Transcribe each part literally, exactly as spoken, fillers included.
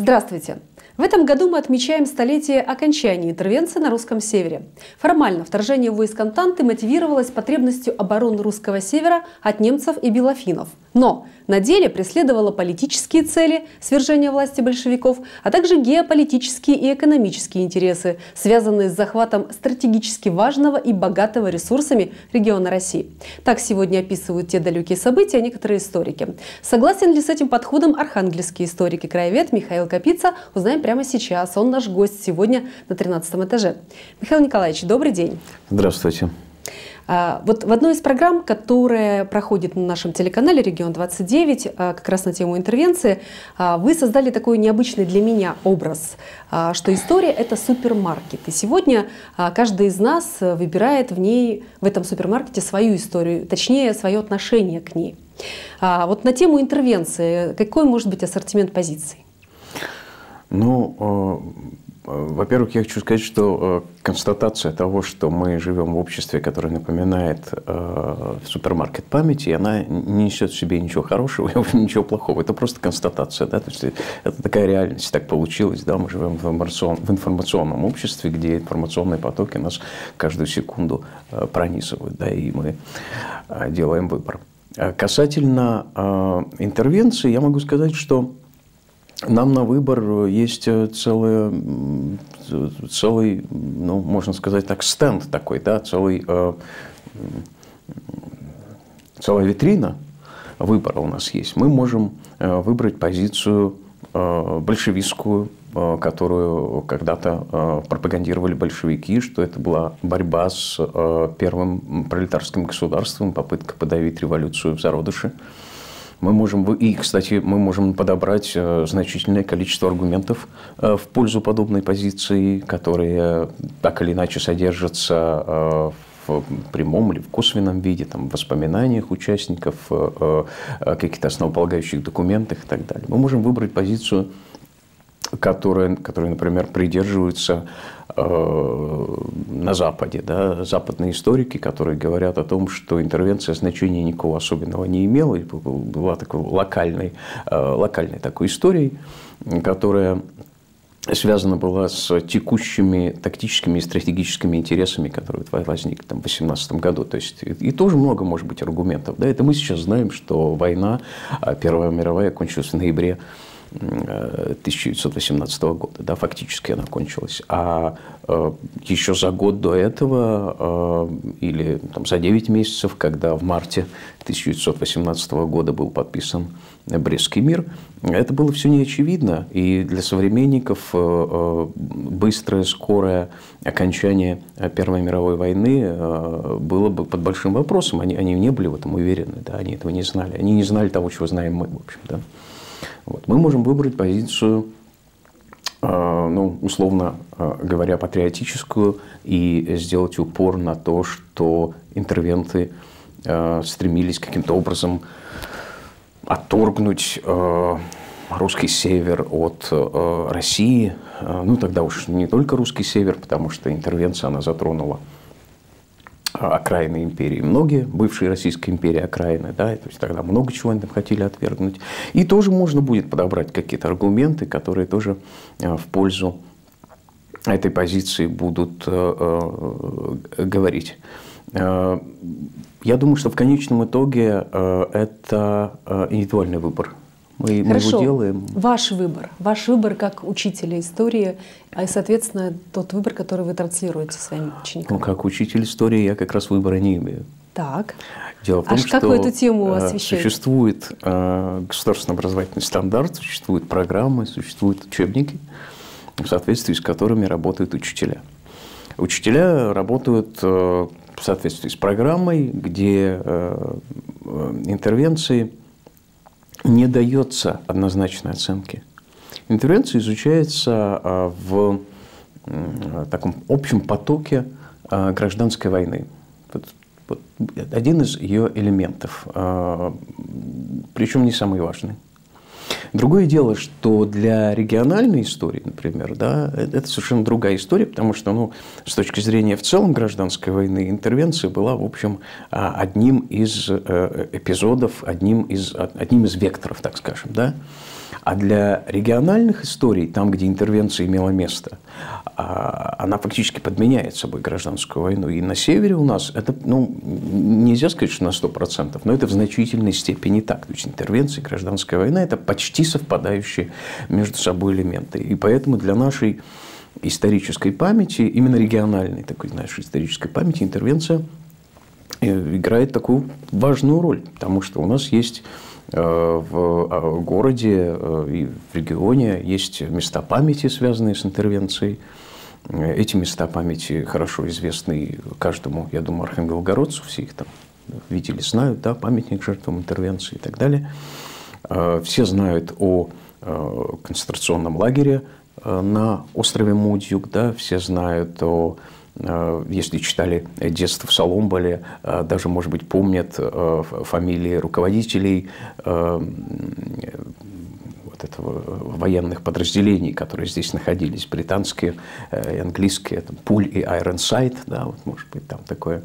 Здравствуйте! В этом году мы отмечаем столетие окончания интервенции на русском севере. Формально вторжение войск Антанты мотивировалось потребностью обороны русского севера от немцев и белофинов. Но на деле преследовало политические цели свержения власти большевиков, а также геополитические и экономические интересы, связанные с захватом стратегически важного и богатого ресурсами региона России. Так сегодня описывают те далекие события некоторые историки. Согласен ли с этим подходом архангельский историк и краевед Михаил Капица, узнаем прямо сейчас. Он наш гость сегодня на тринадцатом этаже. Михаил Николаевич, добрый день. Здравствуйте. Вот в одной из программ, которая проходит на нашем телеканале «Регион двадцать девять», как раз на тему интервенции, вы создали такой необычный для меня образ, что история – это супермаркет. И сегодня каждый из нас выбирает в ней, в этом супермаркете свою историю, точнее, свое отношение к ней. Вот на тему интервенции какой может быть ассортимент позиций? Ну, во-первых, я хочу сказать, что констатация того, что мы живем в обществе, которое напоминает э, супермаркет памяти, она не несет в себе ничего хорошего и ничего плохого. Это просто констатация. Да? То есть это такая реальность, так получилось. Да? Мы живем в, информацион, в информационном обществе, где информационные потоки нас каждую секунду э, пронизывают. Да? И мы э, делаем выбор. Касательно э, интервенции, я могу сказать, что нам на выбор есть целый, целый, ну, можно сказать так, стенд такой, да, целый, э, целая витрина выбора у нас есть. Мы можем выбрать позицию э, большевистскую, э, которую когда-то э, пропагандировали большевики, что это была борьба с э, первым пролетарским государством, попытка подавить революцию в зародыше. Мы можем, и, кстати, мы можем подобрать значительное количество аргументов в пользу подобной позиции, которые так или иначе содержатся в прямом или в косвенном виде, там, в воспоминаниях участников, каких-то основополагающих документах и так далее. Мы можем выбрать позицию, которая, которая, например, придерживаются на Западе, да, западные историки, которые говорят о том, что интервенция значения никакого особенного не имела, и была такой локальной, локальной такой историей, которая связана была с текущими тактическими и стратегическими интересами, которые возникли там, в восемнадцатом году. То есть, и тоже много может быть аргументов. Да? Это мы сейчас знаем, что война, Первая мировая, кончилась в ноябре тысяча девятьсот восемнадцатого года, да, фактически она кончилась. А э, еще за год до этого, э, или там, за девять месяцев, когда в марте тысяча девятьсот восемнадцатого года был подписан Брестский мир, это было все неочевидно. И для современников э, быстрое, скорое окончание Первой мировой войны э, было бы под большим вопросом. Они, они не были в этом уверены, да, они этого не знали. Они не знали того, чего знаем мы, в общем, да. Вот. Мы можем выбрать позицию, э, ну, условно э, говоря, патриотическую и сделать упор на то, что интервенты э, стремились каким-то образом отторгнуть э, русский север от э, России. Э, ну, тогда уж не только русский север, потому что интервенция, она затронула окраины империи. Многие бывшие Российской империи окраины, да, то есть тогда много чего они там хотели отвергнуть. И тоже можно будет подобрать какие-то аргументы, которые тоже в пользу этой позиции будут э, э, говорить. Э, я думаю, что в конечном итоге э, это индивидуальный выбор. Мы, мы его делаем. Ваш выбор. Ваш выбор как учителя истории, и, соответственно, тот выбор, который вы транслируете своим ученикам. Ну, как учитель истории я как раз выбора не имею. Так. Дело в том, а что как вы эту тему освещаете? Существует э, государственный образовательный стандарт, существуют программы, существуют учебники, в соответствии с которыми работают учителя. Учителя работают э, в соответствии с программой, где э, интервенции не дается однозначной оценки. Интервенция изучается в таком общем потоке гражданской войны. Вот, вот один из ее элементов, причем не самый важный. Другое дело, что для региональной истории, например, да, это совершенно другая история, потому что, ну, с точки зрения в целом гражданской войны, интервенция была, в общем, одним из эпизодов, одним из, одним из векторов, так скажем, да. А для региональных историй, там, где интервенция имела место, она фактически подменяет собой гражданскую войну. И на севере у нас это, ну, нельзя сказать, что на сто процентов, но это в значительной степени так. То есть интервенция и гражданская война – это почти совпадающие между собой элементы. И поэтому для нашей исторической памяти, именно региональной такой нашей исторической памяти, интервенция играет такую важную роль, потому что у нас есть в городе и в регионе есть места памяти, связанные с интервенцией. Эти места памяти хорошо известны каждому, я думаю, архангелогородцу, все их там видели, знают, да, памятник жертвам интервенции и так далее. Все знают о концентрационном лагере на острове Мудюк, да, все знают о, если читали «Детство в Соломболе», даже, может быть, помнят фамилии руководителей вот этого военных подразделений, которые здесь находились, британские и английские, там, Пуль и Айронсайд, да, вот, может быть, там такое.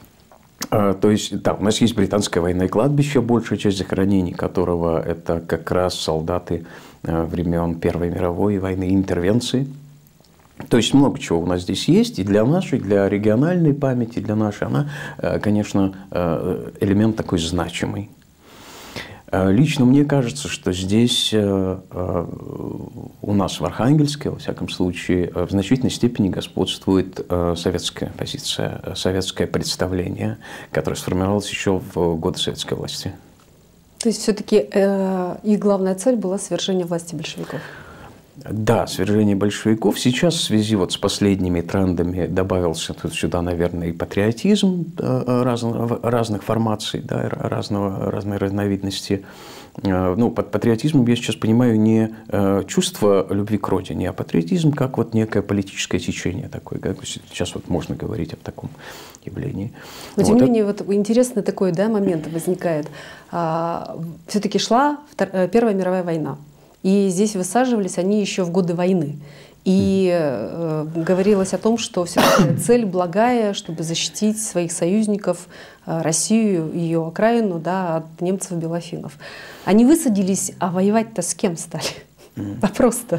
То есть, да, у нас есть британское военное кладбище, большая часть захоронений которого это как раз солдаты времен Первой мировой войны, интервенции. То есть много чего у нас здесь есть, и для нашей, для региональной памяти, для нашей, она, конечно, элемент такой значимый. Лично мне кажется, что здесь у нас в Архангельске, во всяком случае, в значительной степени господствует советская позиция, советское представление, которое сформировалось еще в годы советской власти. То есть все-таки э, их главная цель была свержение власти большевиков? Да, свержение большевиков. Сейчас в связи вот с последними трендами добавился тут сюда, наверное, и патриотизм разных, разных формаций, да, разного, разной разновидности. Ну, под патриотизмом я сейчас понимаю не чувство любви к родине, а патриотизм как вот некое политическое течение такое. Сейчас вот можно говорить о таком явлении. Но тем вот. не менее, вот интересный такой, да, момент возникает. Все-таки шла Первая мировая война. И здесь высаживались они еще в годы войны. И э, говорилось о том, что все-таки цель благая, чтобы защитить своих союзников, э, Россию, ее окраину, да, от немцев-белофинов. Они высадились, а воевать-то с кем стали? Mm. Вопрос-то.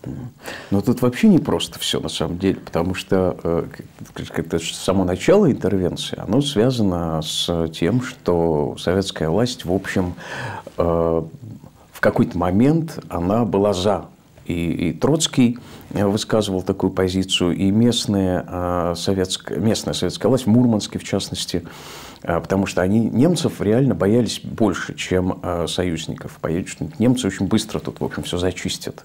Но тут вообще не просто все на самом деле, потому что э, как-то само начало интервенции, оно связано с тем, что советская власть, в общем, э, в какой-то момент она была за. И, и Троцкий высказывал такую позицию, и местная, э, советская, местная советская власть, в Мурманске в частности, э, потому что они немцев реально боялись больше, чем э, союзников. Боялись, что немцы очень быстро тут, в общем, все зачистят.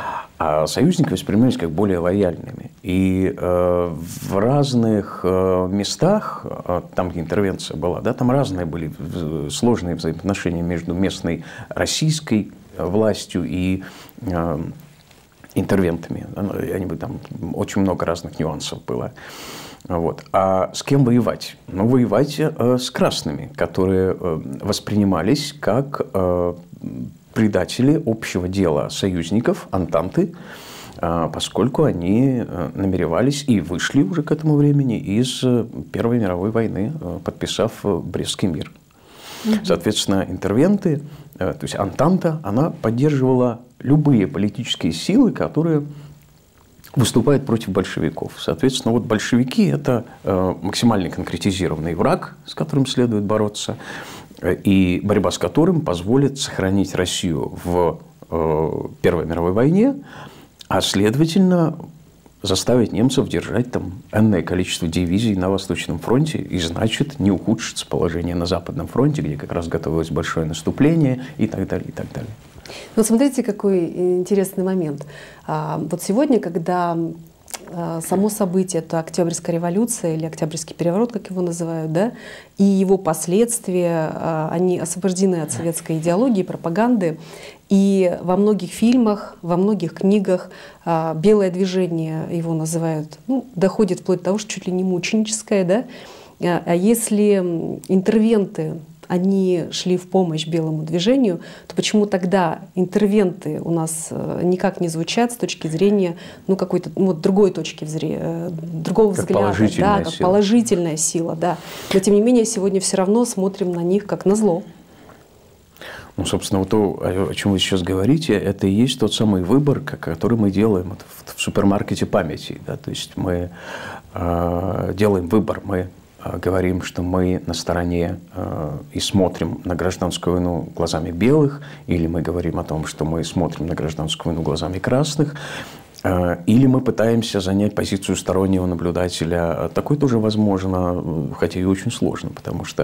А союзники воспринимались как более лояльными. И э, в разных э, местах, э, там, где интервенция была, да, там разные были сложные взаимоотношения между местной российской властью и э, интервентами. Они, там очень много разных нюансов было. Вот. А с кем воевать? Ну, воевать э, с красными, которые э, воспринимались как э, предатели общего дела союзников, Антанты, э, поскольку они э, намеревались и вышли уже к этому времени из Первой мировой войны, э, подписав Брестский мир. Mm-hmm. Соответственно, интервенты, э, то есть Антанта, она поддерживала любые политические силы, которые выступают против большевиков. Соответственно, вот большевики – это э, максимально конкретизированный враг, с которым следует бороться, э, и борьба с которым позволит сохранить Россию в э, Первой мировой войне, а следовательно заставить немцев держать там энное количество дивизий на Восточном фронте и, значит, не ухудшится положение на Западном фронте, где как раз готовилось большое наступление и так далее, и так далее. Вот смотрите, какой интересный момент. Вот сегодня, когда само событие, это Октябрьская революция или Октябрьский переворот, как его называют, да, и его последствия, они освобождены от советской идеологии, пропаганды. И во многих фильмах, во многих книгах белое движение его называют, ну, доходит вплоть до того, что чуть ли не мученическое, да. А если интервенты, они шли в помощь белому движению, то почему тогда интервенты у нас никак не звучат с точки зрения, ну, какой-то, ну, другой точки зрения, другого как взгляда, положительная да, как сила. положительная сила, да. Но тем не менее сегодня все равно смотрим на них как на зло. Ну, собственно, вот то, о чем вы сейчас говорите, это и есть тот самый выбор, который мы делаем в супермаркете памяти. Да? То есть мы э, делаем выбор, мы э, говорим, что мы на стороне э, и смотрим на гражданскую войну глазами белых, или мы говорим о том, что мы смотрим на гражданскую войну глазами красных, э, или мы пытаемся занять позицию стороннего наблюдателя. Такое тоже возможно, хотя и очень сложно, потому что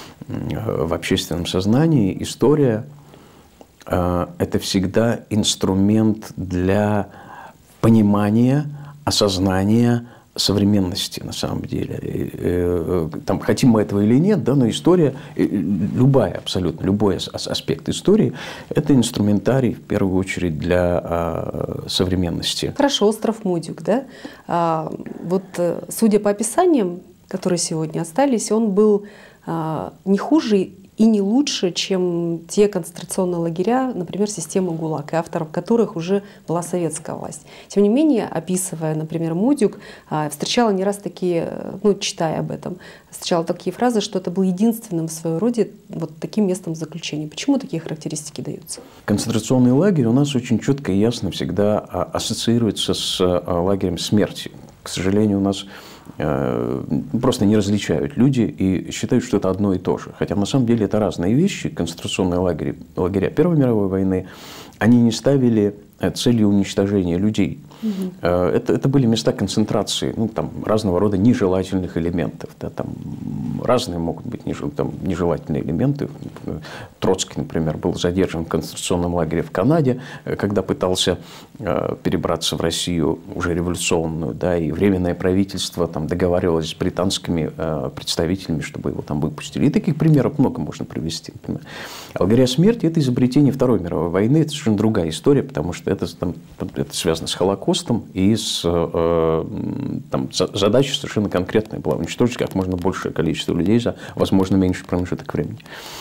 в общественном сознании история э, – это всегда инструмент для понимания, осознания современности на самом деле. И, э, там, хотим мы этого или нет, да, но история, э, любая, абсолютно любой аспект истории – это инструментарий, в первую очередь, для э, современности. Хорошо, остров Мудюк, да? А, вот, судя по описаниям, которые сегодня остались, он был не хуже и не лучше, чем те концентрационные лагеря, например, система ГУЛАГ, и автором которых уже была советская власть. Тем не менее, описывая, например, Мудюк, встречала не раз такие, ну, читая об этом, встречала такие фразы, что это был единственным в своем роде вот таким местом заключения. Почему такие характеристики даются? Концентрационный лагерь у нас очень четко и ясно всегда ассоциируется с лагерем смерти. К сожалению, у нас просто не различают люди и считают, что это одно и то же. Хотя на самом деле это разные вещи. Концентрационные лагеря, лагеря Первой мировой войны, они не ставили целью уничтожения людей. Угу. Это, это были места концентрации, ну, там, разного рода нежелательных элементов. Да, там разные могут быть нежел, там, нежелательные элементы. Троцкий, например, был задержан в концентрационном лагере в Канаде, когда пытался э, перебраться в Россию уже революционную, да, и Временное правительство там договаривалось с британскими э, представителями, чтобы его там выпустили. И таких примеров много можно привести. Например. Лагеря смерти – это изобретение Второй мировой войны, это совершенно другая история, потому что это, там, это связано с Холокостом и с э, там, задачей совершенно конкретной была – уничтожить как можно большее количество людей за, возможно, меньший промежуток времени.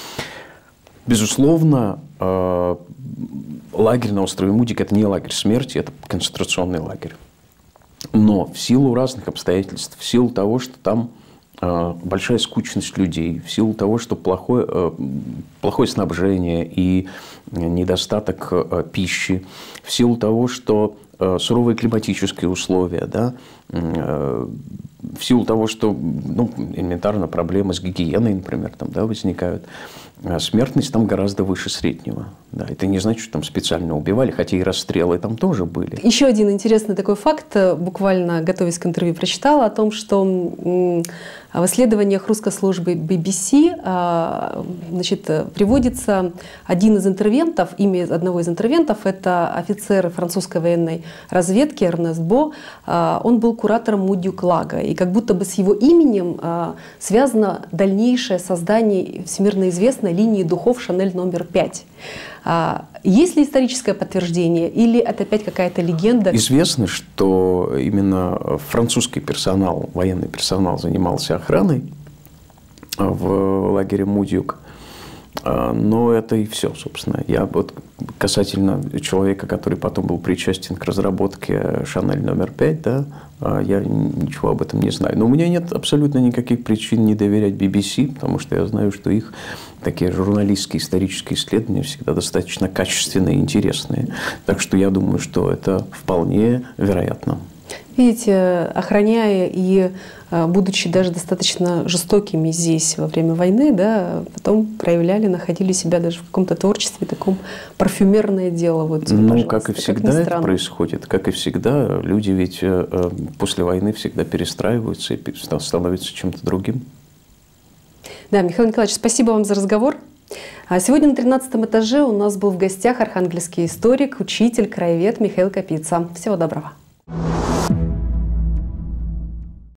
Безусловно, э, лагерь на острове Мудюк – это не лагерь смерти, это концентрационный лагерь. Но в силу разных обстоятельств, в силу того, что там э, большая скучность людей, в силу того, что плохое, э, плохое снабжение и недостаток э, пищи, в силу того, что э, суровые климатические условия, да, э, в силу того, что, ну, элементарно проблемы с гигиеной, например, там, да, возникают, смертность там гораздо выше среднего. Да, это не значит, что там специально убивали, хотя и расстрелы там тоже были. Еще один интересный такой факт, буквально готовясь к интервью, прочитала о том, что в исследованиях русской службы би би си, значит, приводится один из интервентов, имя одного из интервентов, это офицер французской военной разведки Эрнест Бо, он был куратором Мудюк-лага, и как будто бы с его именем связано дальнейшее создание всемирно известной линии духов Шанель номер пять. Есть ли историческое подтверждение или это опять какая-то легенда? Известно, что именно французский персонал, военный персонал занимался охраной в лагере Мудюк. Но это и все, собственно. Я вот касательно человека, который потом был причастен к разработке Шанель номер пять, да, я ничего об этом не знаю. Но у меня нет абсолютно никаких причин не доверять би би си, потому что я знаю, что их такие журналистские исторические исследования всегда достаточно качественные и интересные. Так что я думаю, что это вполне вероятно. Видите, охраняя и будучи даже достаточно жестокими здесь во время войны, да, потом проявляли, находили себя даже в каком-то творчестве, таком парфюмерное дело. Вот, ну, как и всегда как это происходит. Как и всегда, люди ведь после войны всегда перестраиваются и становятся чем-то другим. Да, Михаил Николаевич, спасибо вам за разговор. Сегодня на тринадцатом этаже у нас был в гостях архангельский историк, учитель, краевед Михаил Капица. Всего доброго.